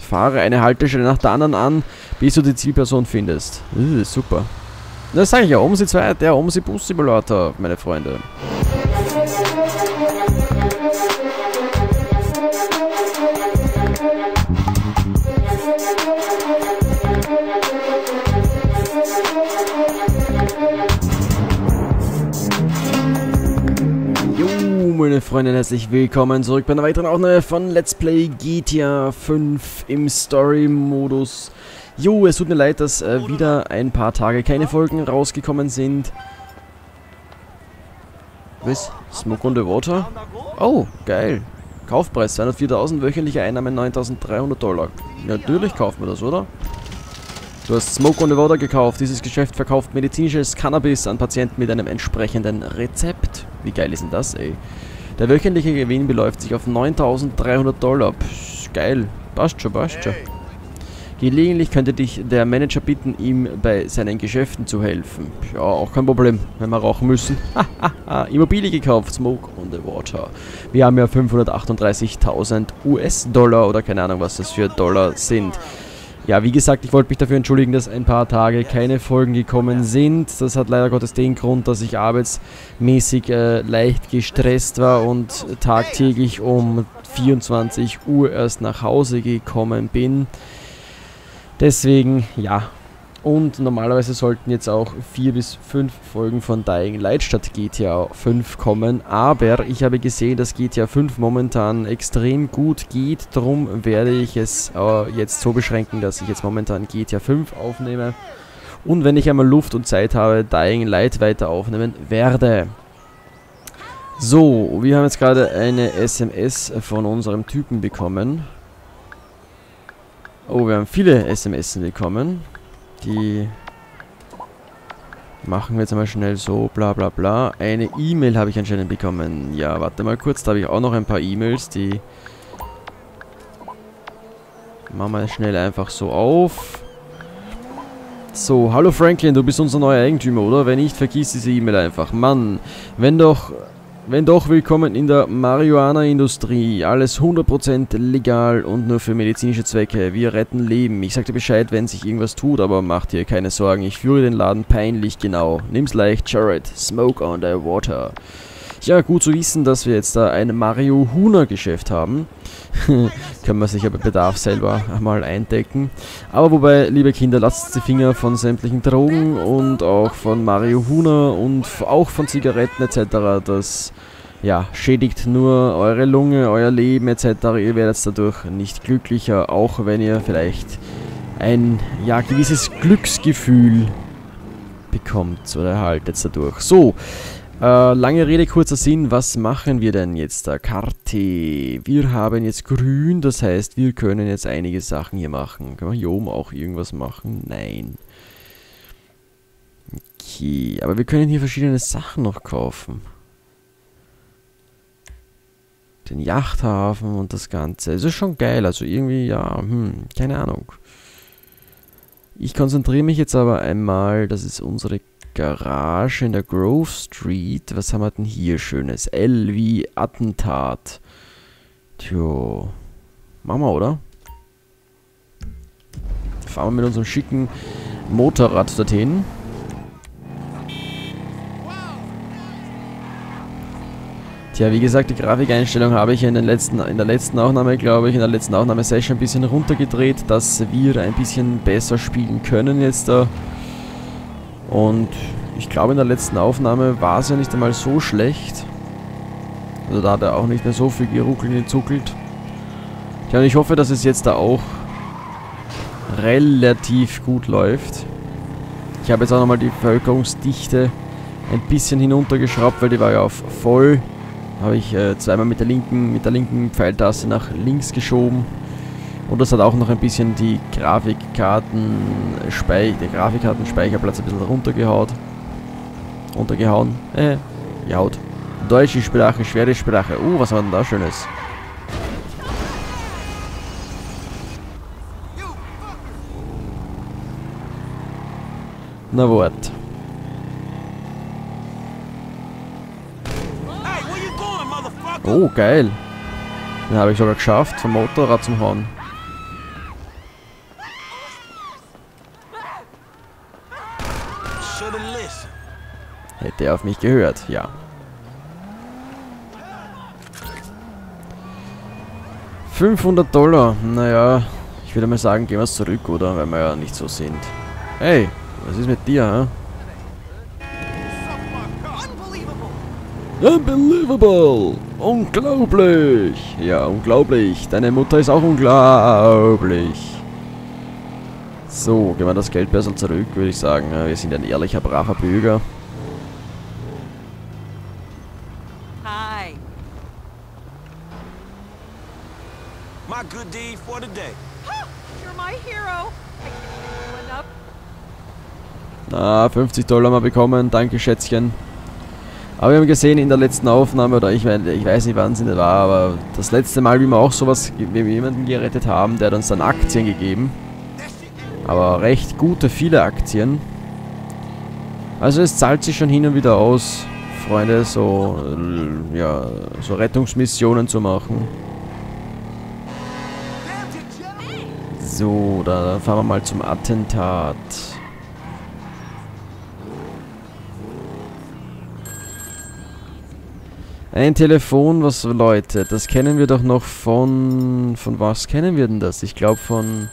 Fahre eine Haltestelle nach der anderen an, bis du die Zielperson findest. Super. Das sage ich ja, OMSI 2, der OMSI Bus Simulator, meine Freunde. Meine Freunde, herzlich willkommen zurück bei einer weiteren Aufnahme von Let's Play GTA 5 im Story-Modus. Jo, es tut mir leid, dass wieder ein paar Tage keine Folgen rausgekommen sind. Was? Smoke on the Water? Oh, geil. Kaufpreis 204.000, wöchentliche Einnahmen 9.300 $. Natürlich kauft man das, oder? Du hast Smoke on the Water gekauft. Dieses Geschäft verkauft medizinisches Cannabis an Patienten mit einem entsprechenden Rezept. Wie geil ist denn das, ey? Der wöchentliche Gewinn beläuft sich auf 9.300 $. Psch, geil. Passt schon, passt schon. Gelegentlich könnte dich der Manager bitten, ihm bei seinen Geschäften zu helfen. Ja, auch kein Problem, wenn wir rauchen müssen. Immobilie gekauft, Smoke on the Water. Wir haben ja 538.000 US-Dollar oder keine Ahnung, was das für Dollar sind. Ja, wie gesagt, ich wollte mich dafür entschuldigen, dass ein paar Tage keine Folgen gekommen sind. Das hat leider Gottes den Grund, dass ich arbeitsmäßig leicht gestresst war und tagtäglich um 24 Uhr erst nach Hause gekommen bin. Deswegen, ja. Und normalerweise sollten jetzt auch 4 bis 5 Folgen von Dying Light statt GTA 5 kommen. Aber ich habe gesehen, dass GTA 5 momentan extrem gut geht. Darum werde ich es jetzt so beschränken, dass ich jetzt momentan GTA 5 aufnehme. Und wenn ich einmal Luft und Zeit habe, Dying Light weiter aufnehmen werde. So, wir haben jetzt gerade eine SMS von unserem Typen bekommen. Oh, wir haben viele SMS bekommen. Die machen wir jetzt einmal schnell so, bla bla bla. Eine E-Mail habe ich anscheinend bekommen. Ja, warte mal kurz, da habe ich auch noch ein paar E-Mails, die machen wir schnell einfach so auf. So, hallo Franklin, du bist unser neuer Eigentümer, oder? Wenn nicht, vergiss diese E-Mail einfach. Mann, wenn doch, willkommen in der Marihuana-Industrie. Alles 100% legal und nur für medizinische Zwecke. Wir retten Leben. Ich sag dir Bescheid, wenn sich irgendwas tut, aber mach dir keine Sorgen. Ich führe den Laden peinlich genau. Nimm's leicht, Jared. Smoke on the Water. Ja, gut zu wissen, dass wir jetzt da ein Marihuana-Geschäft haben. Können wir sich aber bei Bedarf selber einmal eindecken. Aber wobei, liebe Kinder, lasst die Finger von sämtlichen Drogen und auch von Marihuana und auch von Zigaretten etc. Das, ja, schädigt nur eure Lunge, euer Leben etc. Ihr werdet dadurch nicht glücklicher, auch wenn ihr vielleicht ein, ja, gewisses Glücksgefühl bekommt oder erhaltet dadurch. So. Lange Rede, kurzer Sinn, was machen wir denn jetzt da? Karte. Wir haben jetzt grün, das heißt, wir können jetzt einige Sachen hier machen. Können wir hier oben auch irgendwas machen? Nein. Okay, aber wir können hier verschiedene Sachen noch kaufen. Den Yachthafen und das Ganze. Es ist schon geil, also irgendwie, ja, keine Ahnung. Ich konzentriere mich jetzt aber einmal, das ist unsere Garage in der Grove Street. Was haben wir denn hier Schönes? L wie Attentat. Tjo. Machen wir, oder? Fahren wir mit unserem schicken Motorrad dorthin. Tja, wie gesagt, die Grafikeinstellung habe ich in der letzten Aufnahme, glaube ich, in der letzten Aufnahmesession ein bisschen runtergedreht, dass wir ein bisschen besser spielen können jetzt da. Und ich glaube, in der letzten Aufnahme war es ja nicht einmal so schlecht. Also da hat er auch nicht mehr so viel geruckelt und gezuckelt. Ja, und ich hoffe, dass es jetzt da auch relativ gut läuft. Ich habe jetzt auch nochmal die Bevölkerungsdichte ein bisschen hinuntergeschraubt, weil die war ja auf voll. Habe ich zweimal mit der linken Pfeiltaste nach links geschoben. Und das hat auch noch ein bisschen die Grafikkartenspeicherplatz ein bisschen runtergehauen. Gehaut. Deutsche Sprache, schwere Sprache. Was war denn da Schönes? Na wart. Oh, geil. Den habe ich sogar geschafft, vom Motorrad zum Hauen. Hätte er auf mich gehört, ja. $500. Naja, ich würde mal sagen, gehen wir zurück, oder? Weil wir ja nicht so sind. Hey, was ist mit dir, hä? Unbelievable! Unglaublich! Ja, unglaublich. Deine Mutter ist auch unglaublich. So, gehen wir das Geldbörsel zurück, würde ich sagen. Wir sind ein ehrlicher, braver Bürger. Hi. My good deed for the day. You're my hero. I can't enough. Na, $50 mal bekommen. Danke, Schätzchen. Aber wir haben gesehen in der letzten Aufnahme, oder ich weiß nicht, wann es war, aber das letzte Mal, wie wir auch sowas, wie wir jemanden gerettet haben, der hat uns dann Aktien gegeben. Aber recht gute, viele Aktien. Also es zahlt sich schon hin und wieder aus, Freunde, so, ja, so Rettungsmissionen zu machen. So, dann fahren wir mal zum Attentat. Ein Telefon, was Leute, das kennen wir doch noch von was kennen wir denn das? Ich glaube von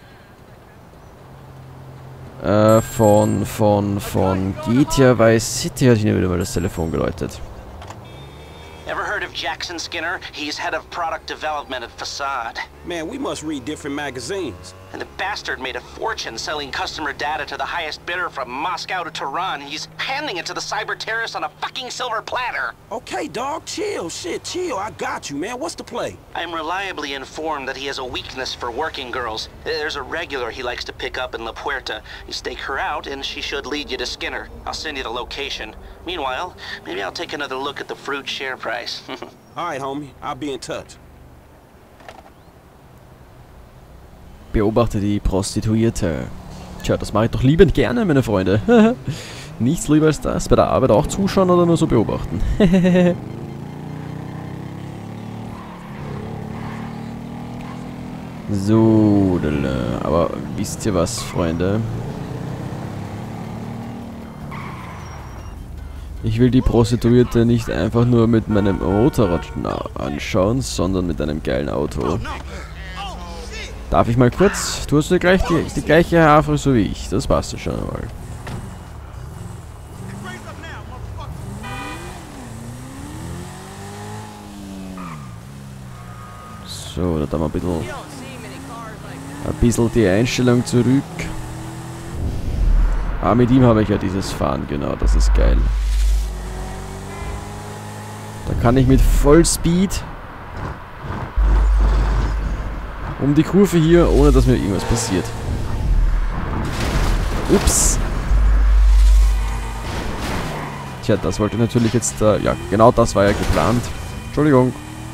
GTA Vice City hat hier wieder mal das Telefon geläutet. Ever heard of Jackson Skinner? He's head of product development at Facade. Man, we must read different magazines. And the bastard made a fortune selling customer data to the highest bidder from Moscow to Tehran. He's handing it to the cyber terrorists on a fucking silver platter. Okay, dog, chill. Shit, chill. I got you, man. What's the play? I'm reliably informed that he has a weakness for working girls. There's a regular he likes to pick up in La Puerta. You stake her out, and she should lead you to Skinner. I'll send you the location. Meanwhile, maybe I'll take another look at the fruit share price. All right, homie. I'll be in touch. Beobachte die Prostituierte. Tja, das mache ich doch liebend gerne, meine Freunde. Nichts lieber als das. Bei der Arbeit auch zuschauen oder nur so beobachten. So, aber wisst ihr was, Freunde? Ich will die Prostituierte nicht einfach nur mit meinem Motorrad anschauen, sondern mit einem geilen Auto. Darf ich mal kurz? Du hast ja gleich die gleiche Haarfrisur wie ich. Das passt ja schon mal. So, da haben wir ein bisschen die Einstellung zurück. Ah, mit ihm habe ich ja dieses Fahren, genau, das ist geil. Da kann ich mit Vollspeed um die Kurve hier, ohne dass mir irgendwas passiert. Ups. Tja, das wollte natürlich jetzt... ja, genau das war ja geplant. Entschuldigung.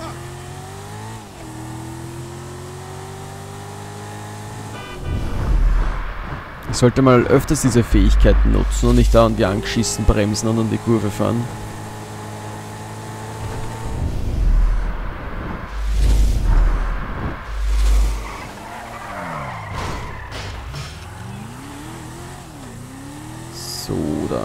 Ich sollte mal öfters diese Fähigkeiten nutzen und nicht da und wie angeschissen bremsen und um die Kurve fahren. So, da.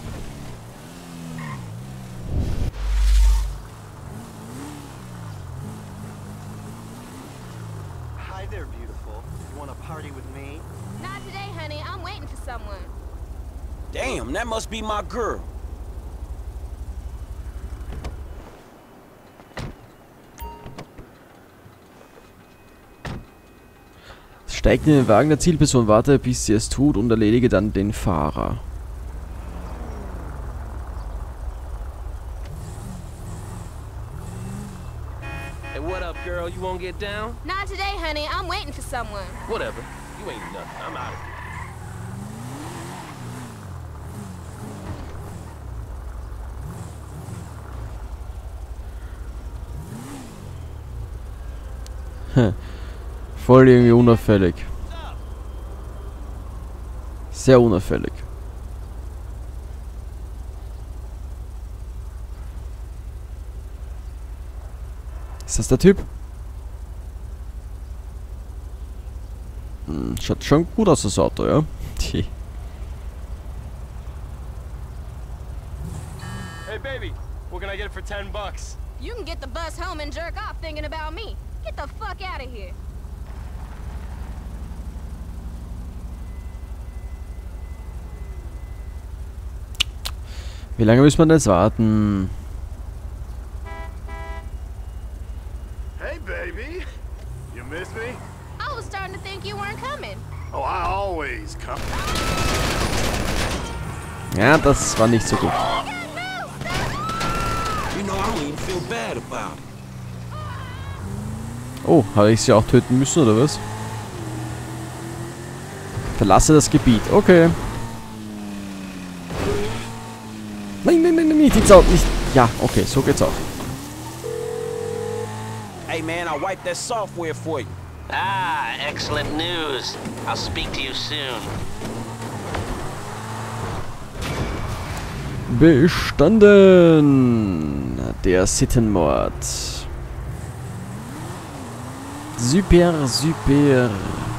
Hi there, beautiful. You want to party with me? Not today, honey. I'm waiting for someone. Damn, that must be my girl. Steigt in den Wagen der Zielperson, warte, bis sie es tut und erledige dann den Fahrer. Hey, what up, girl? You won't get down? Not today, honey. I'm waiting for someone. Whatever. You ain't nothing. I'm out of here. Voll irgendwie unauffällig. Sehr unauffällig. Ist das der Typ? Schaut schon gut aus, das Auto, ja? for 10 bucks. You can get the bus home and jerk off thinking about me. Get the fuck out of here. Wie lange müssen wir denn jetzt warten? Hey, baby. You miss me? I was starting to think you weren't coming. Oh, I always come. Ja, das war nicht so gut. You know, I don't even feel bad about it. Oh, habe ich sie auch töten müssen, oder was? Verlasse das Gebiet. Okay. Nein, nein, nein, nicht ins Auto. Nicht. Ja, okay, so geht's auch. Hey, man, I wiped that software for you. Ah, excellent news. I'll speak to you soon. Bestanden. Der Sittenmord. Super, super.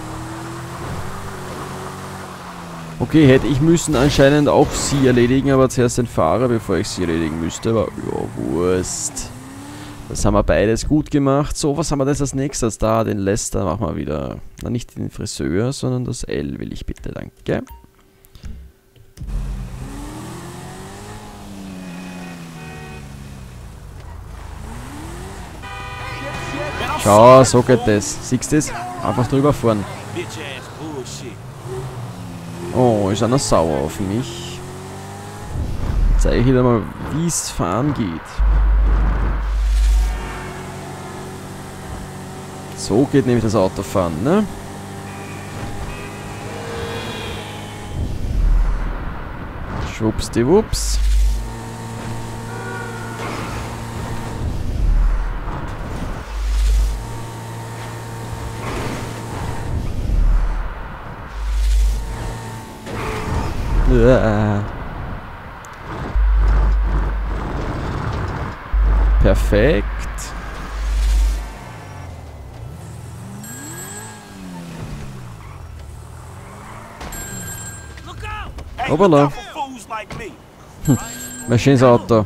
Okay, hätte ich müssen anscheinend auch sie erledigen, aber zuerst den Fahrer, bevor ich sie erledigen müsste. Aber ja, Wurst. Das haben wir beides gut gemacht. So, was haben wir denn als nächstes? Da, den Lester machen wir wieder. Na, nicht den Friseur, sondern das L will ich bitte, danke. Schau, so geht das. Siehst du das? Einfach drüber fahren. Bitch ass bullshit. Oh, ist einer sauer auf mich. Zeige ich dir mal, wie es fahren geht. So geht nämlich das Autofahren, ne? Schwuppsdiwupps. Perfekt. Hey, Hoppala. look out for fools like me. Ein schönes Auto.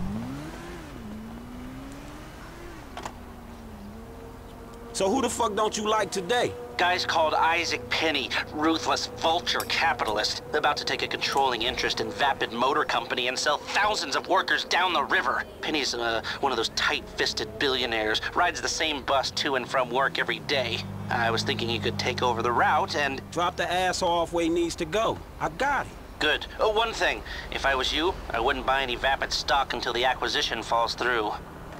So who the fuck don't you like today? Guy's called Isaac Penny, ruthless vulture capitalist, about to take a controlling interest in Vapid Motor Company and sell thousands of workers down the river. Penny's one of those tight-fisted billionaires, rides the same bus to and from work every day. I was thinking he could take over the route and... Drop the ass off where he needs to go. I got it. Good. Oh, one thing. If I was you, I wouldn't buy any Vapid stock until the acquisition falls through.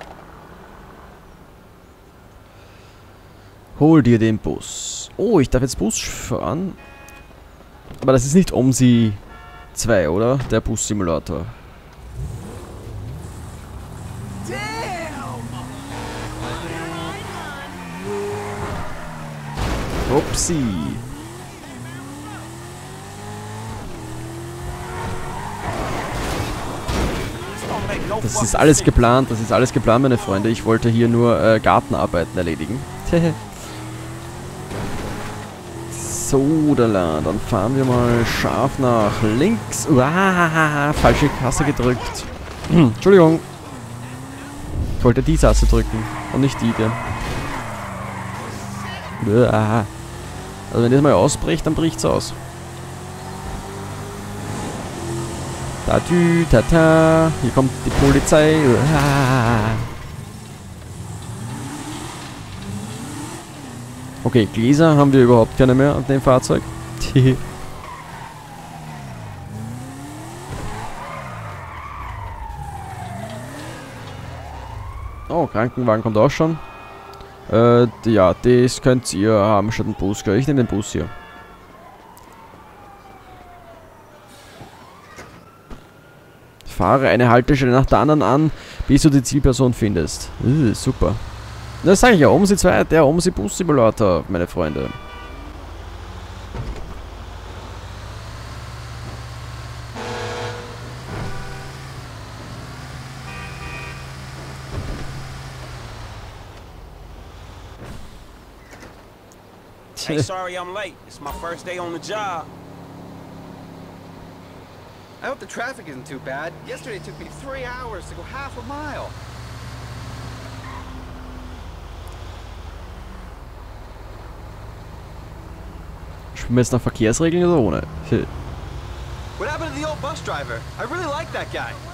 Hol dir den Bus. Oh, ich darf jetzt Bus fahren. Aber das ist nicht OMSI 2, oder? Der Bus-Simulator. Upsi. Das ist alles geplant, meine Freunde. Ich wollte hier nur Gartenarbeiten erledigen. So, dann fahren wir mal scharf nach links. Uah, falsche Taste gedrückt. Entschuldigung. Ich wollte die Taste drücken und nicht die. Uah. Also wenn das mal ausbricht, dann bricht's aus. Tatü, tata. Hier kommt die Polizei. Uah. Okay, Gläser haben wir überhaupt keine mehr an dem Fahrzeug. Oh, Krankenwagen kommt auch schon. Ja, das könnt ihr haben statt den Bus. Ich nehme den Bus hier. Fahre eine Haltestelle nach der anderen an, bis du die Zielperson findest. Super. Das sage ich ja, OMSI 2, der OMSI Bus Simulator, meine Freunde. Hey, sorry I'm late. It's my first day on the job. I hope the traffic isn't too bad. Yesterday it took me 3 hours to go half a mile. Spielen wir jetzt nach Verkehrsregeln oder ohne? What happened to the old bus driver? I really like that guy.